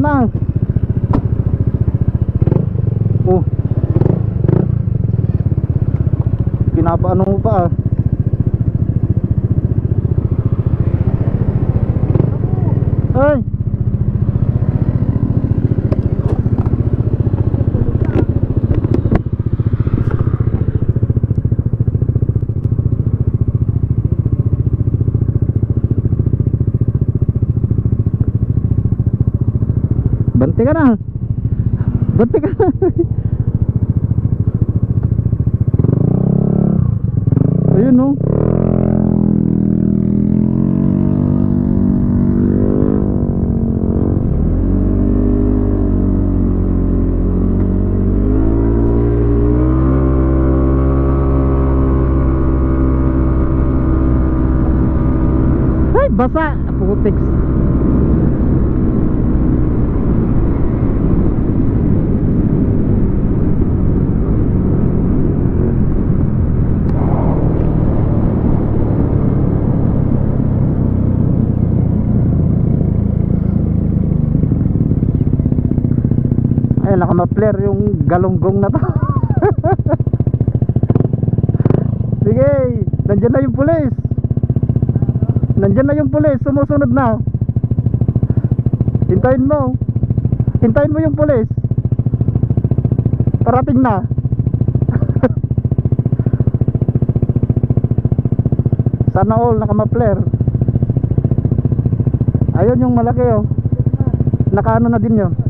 na. Oh, pinapaano mo pa ah. Ay, banti ka na. Banti ka na. Ayun no. Ay, basa. Putik. Nakamapler yung galunggong na to. Sige, nandyan na yung pulis. Nandyan na yung pulis, sumusunod na. Hintayin mo. Hintayin mo yung pulis. Parating na. Sana all nakamapler. Ayun yung malaki oh. Nakaano na din yun.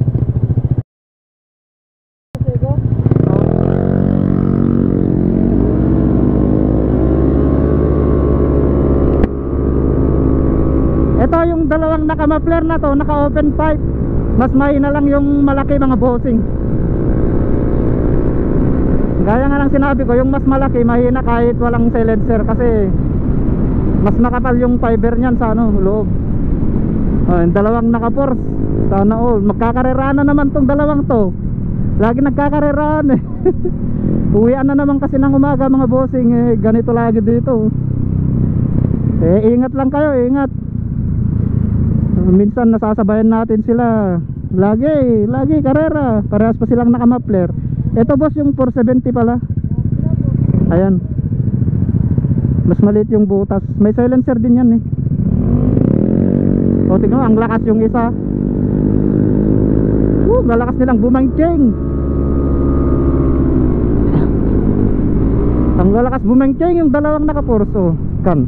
Ito yung dalawang nakamapler na to, naka open pipe. Mas mahina lang yung malaki mga bossing. Gaya nga lang sinabi ko, yung mas malaki mahina kahit walang silencer. Kasi mas makapal yung fiber nyan sa ano, loob. Yung dalawang naka-force, sana all. Magkakareraan na naman tong dalawang to. Lagi nagkakareraan eh. Uwian na naman kasi ng umaga mga bossing eh. Ganito lagi dito. Ingat lang kayo, ingat. Minsan nasasabayan natin sila. Lagi karera. Parehas pa silang nakamapler. Ito boss yung 470 pala. Ayan. Mas maliit yung butas. May silencer din yan eh. O tignan mo, ang lakas yung isa. Malakas nilang bumangking. Ang lalakas bumangking yung dalawang nakapurso. Kan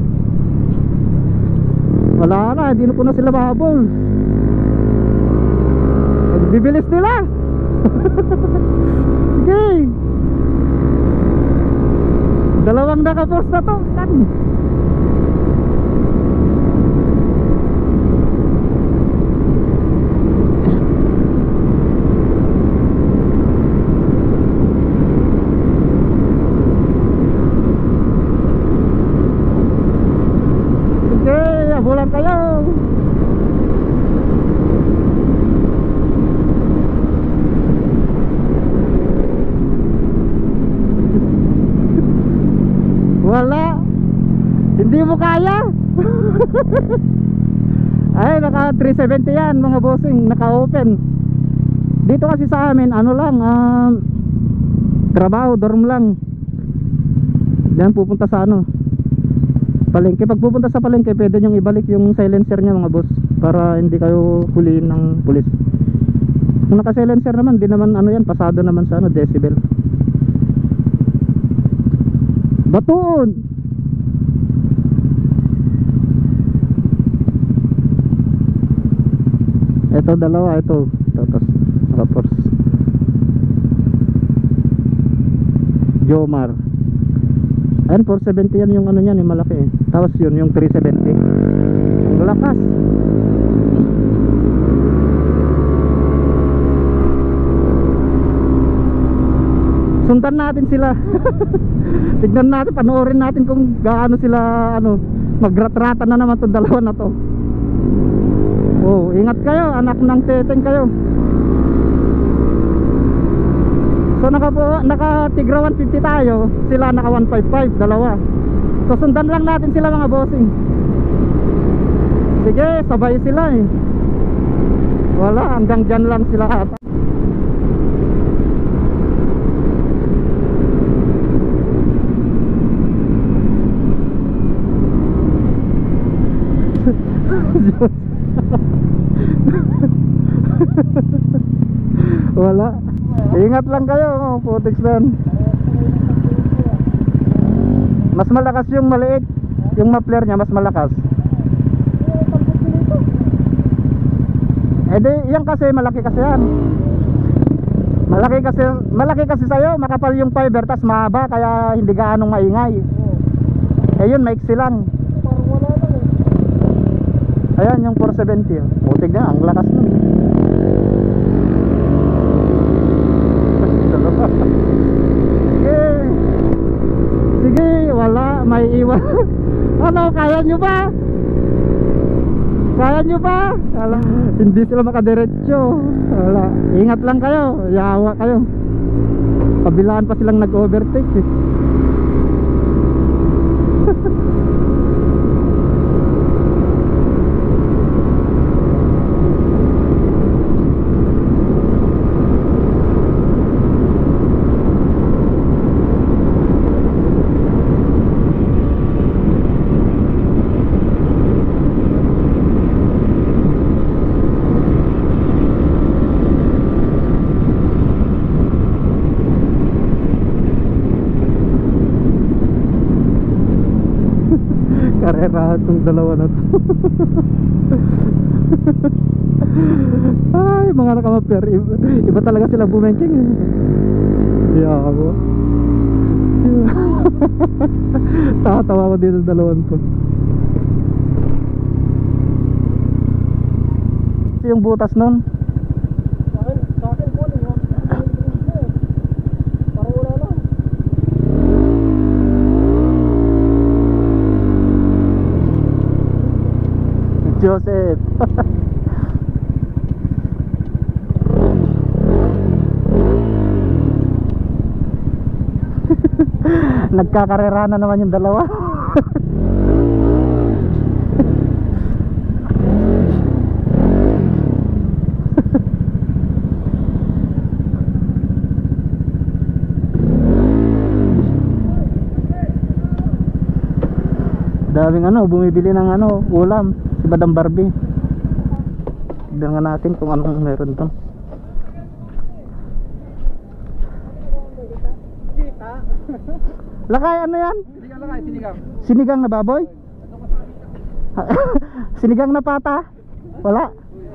wala na, hindi na po na sila mahabol. Bibilis nila. Sige. Dalawang naka-force na to. Kan bulan kayo. Wala. Hindi mo kaya. Ay, naka 370 yan mga bossing, naka open. Dito kasi sa amin ano lang, trabaho, dorm lang. Diyan pupunta sa ano, palengke. Pag pupunta sa palengke, pwede nyong ibalik yung silencer nya mga boss, para hindi kayo huliin ng pulis. Kung naka silencer naman, di naman ano yan, pasado naman sa ano, decibel. Batuon. Ito dalawa, ito tapos naka-force. Jomar. Ayan, 470 yan yung ano niyan, yung malaki eh. Tapos yun, yung 370. Ang lakas. Sundan natin sila. Tignan natin, panoorin natin kung gaano sila ano, magratratan na naman itong dalawa na to. Oh, ingat kayo, anak ng teteng kayo. So naka Tigra 150 tayo, sila naka 155, dalawa. So sundan lang natin sila mga bossing. Sige, sabay sila eh. Wala, hanggang dyan lang sila ata. Wala. Ingat lang kayo, putik dan. Mas malakas yung maliit. Yung muffler niya mas malakas. Eh di, yan kasi malaki kasi yan. Malaki kasi sa'yo, makapal yung fiber tas mahaba kaya hindi gaanong maingay. Eh yun, maiksi lang. Ayan yung 470. Putik na, ang lakas nun. Sige. Sige, wala, may iwan. Ano, kaya nyo ba? Kaya nyo ba? Wala, hindi sila makadiretso. Wala, ingat lang kayo. Yawa kayo. Kabilaan pa silang nag-overtake eh. Karera itong dalawa na to. Ay, mga nakamaper, iba talaga sila bumengking eh. Yabo. Tatawa ko dito sa dalawan to. Yung butas nun Sa akin po, parang wala lang. Joseph. Nagkakarera na naman yung dalawa. Daming bumibili ng ulam si Madam Barbie. Tignan nga natin kung anong meron doon. Kita. Lakay, ano yan? Sinigang. Sinigang na baboy? Sinigang na pata? Wala.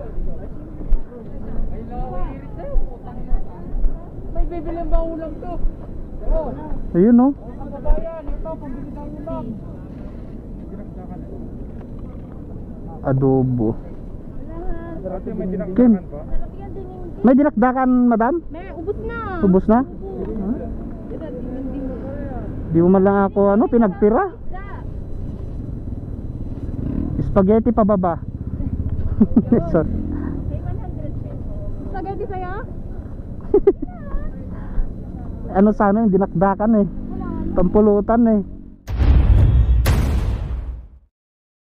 May bibili ba ulam to? Oo. Ayun no. Ang kabayan, ito, pambili ng ulam. Adobo. May Kim, may dinakdakan madam? May ubos na. Ubus na? Di mo man lang ako pinagtira. Spaghetti pababa. Sorry. May 100 pesos. Spaghetti sa'yo? Ano sana yung dinakdakan eh. Pampulutan eh.